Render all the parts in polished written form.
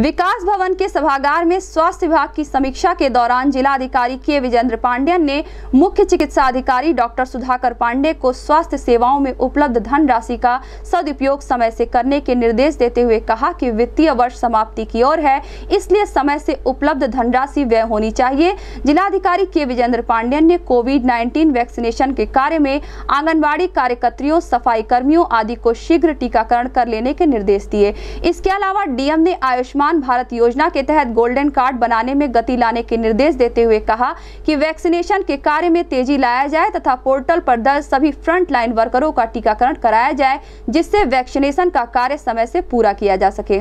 विकास भवन के सभागार में स्वास्थ्य विभाग की समीक्षा के दौरान जिलाधिकारी के विजेंद्र पांडेयन ने मुख्य चिकित्सा अधिकारी डॉक्टर सुधाकर पांडे को स्वास्थ्य सेवाओं में उपलब्ध धनराशि का सदुपयोग समय से करने के निर्देश देते हुए कहा कि वित्तीय वर्ष समाप्ति की ओर है, इसलिए समय से उपलब्ध धनराशि व्यय होनी चाहिए। जिलाधिकारी के विजेंद्र पांडेयन ने कोविड-19 वैक्सीनेशन के कार्य में आंगनबाड़ी कार्यकर्तियों, सफाई कर्मियों आदि को शीघ्र टीकाकरण कर लेने के निर्देश दिए। इसके अलावा डीएम ने आयुष्मान भारत योजना के तहत गोल्डन कार्ड बनाने में गति लाने के निर्देश देते हुए कहा कि वैक्सीनेशन के कार्य में तेजी लाया जाए तथा पोर्टल पर दर्ज सभी फ्रंट लाइन वर्करों का टीकाकरण कराया जाए, जिससे वैक्सीनेशन का कार्य समय से पूरा किया जा सके।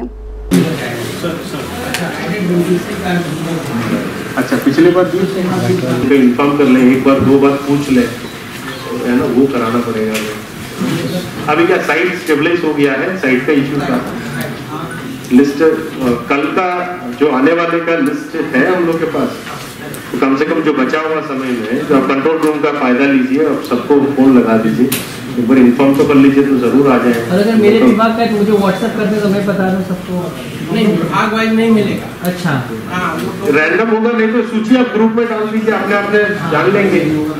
अच्छा, पिछले बार इन्फॉर्म कर ले, एक बार दो बार पूछ ले, है ना, वो कराना पड़ेगा। अभी क्या साइट स्टेबलाइज हो गया है, साइट का इश्यू था। लिस्ट कल का जो आने वाले का लिस्ट है हम लोग के पास, तो कम से कम जो बचा हुआ समय में जो आप कंट्रोल रूम का फायदा लीजिए और सबको फोन लगा दीजिए, एक बार इन्फॉर्म तो कर लीजिए तो जरूर आ जाए। अगर मेरे विभाग का मुझे व्हाट्सएप कर दे तो मैं बता दूं सबको। नहीं, विभाग वाइज नहीं मिलेगा। अच्छा, रैंडम होगा, नहीं तो सूची आप ग्रुप में डाल दीजिए, अपने जान लेंगे।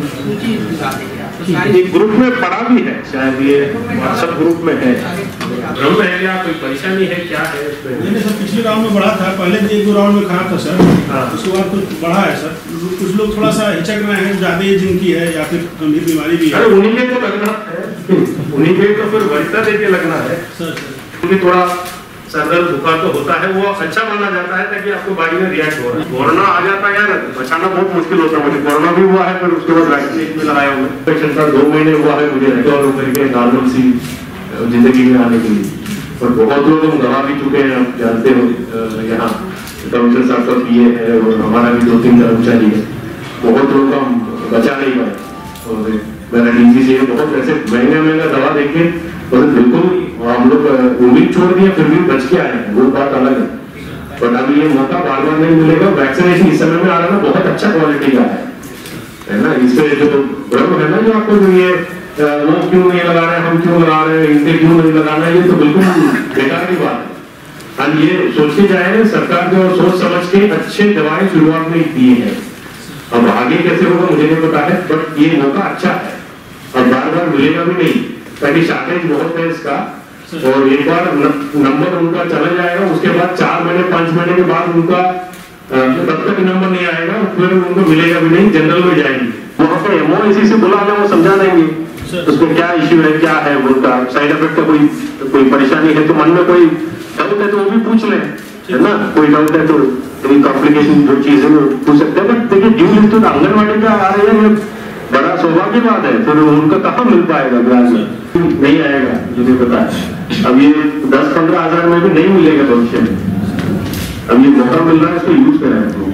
एक ग्रुप में पड़ा भी है, शायद ये व्हाट्सएप ग्रुप में है। भ्रम है या कोई परेशानी है, क्या है इसमें? नहीं सर, पिछले राउंड में बढ़ा था, पहले एक दो राउंड में खराब था सर। उसके बाद कुछ बढ़ा है सर। कुछ लोग थोड़ा सा हिचक रहे हैं, ज्यादा एज जिनकी है या फिर गंभीर बीमारी भी है। उन्हीं के तो लगना है, उन्हीं के तो फिर वैसा देके लगना है सर। क्योंकि थोड़ा सरदर्द बुखार तो होता है, वो अच्छा माना जाता है ताकि आपको बॉडी में रिएक्ट हो रहा है। कोरोना आ जाता है यार, बचाना बहुत मुश्किल होता है। मुझे कोरोना भी हुआ है, फिर उसके बाद वैक्सीन भी लगाया हुआ है। पेशेंट का 2 महीने हुआ है मुझे रिकवर होकर के नॉर्मल सी जिंदगी में आने के लिए। और बहुत लोग हम दवा भी चुके हैं, आप जानते हो। यहाँ कमिश्नर साहब का पीए है और हमारा भी 2-3 कर्मचारी है। बहुत लोग हम बचा नहीं पाए और मेरा डीजी से बहुत ऐसे महंगा दवा देके और बिल्कुल हम लोग उम्मीद छोड़ दिए, फिर भी बच के आए हैं, वो बात अलग है। बट अभी ये मौका बार बार नहीं मिलेगा। वैक्सीनेशन इस समय में आ रहा है, बहुत अच्छा क्वालिटी का है ना। इससे जो भ्रम है ना, जो आपको जो ये वो क्यों नहीं लगा रहे हैं, हम क्यों लगा रहे हैं, इनके क्यों नहीं लगाना है, ये तो बिल्कुल बेकार की बात है। हम ये सोचते जाए, सरकार जो सोच समझ के अच्छे दवाएं शुरुआत में दी है। अब आगे कैसे होगा मुझे नहीं पता है, बट ये मौका अच्छा है और बार बार मिलेगा भी नहीं, ताकि शॉर्टेज बहुत है इसका। और एक बार नंबर उनका चला जाएगा, उसके बाद 4 महीने 5 महीने के बाद उनका तब तक नंबर नहीं आएगा, फिर उनको मिलेगा भी नहीं, जनरल में जाएंगे। वहाँ पे एमओएसी से बुला लें, वो समझा देंगे उसमें क्या इश्यू है, क्या है उनका साइड इफेक्ट का, कोई परेशानी है तो मन में कोई डाउट है तो वो भी पूछ लें, है ना। कोई डाउट है तो कोई कॉम्प्लिकेशन जो चीज है वो पूछ सकते हैं। बट देखिए, ड्यू लिस्ट तो आंगनबाड़ी का आ रही है, बड़ा सौभाग्य की बात है। फिर उनका कहाँ मिल पाएगा, ब्याज नहीं आएगा, मुझे पता है। अब ये 10-15 हजार में भी नहीं मिलेगा भविष्य में। अब ये मौका मिल रहा है, इसको यूज करें।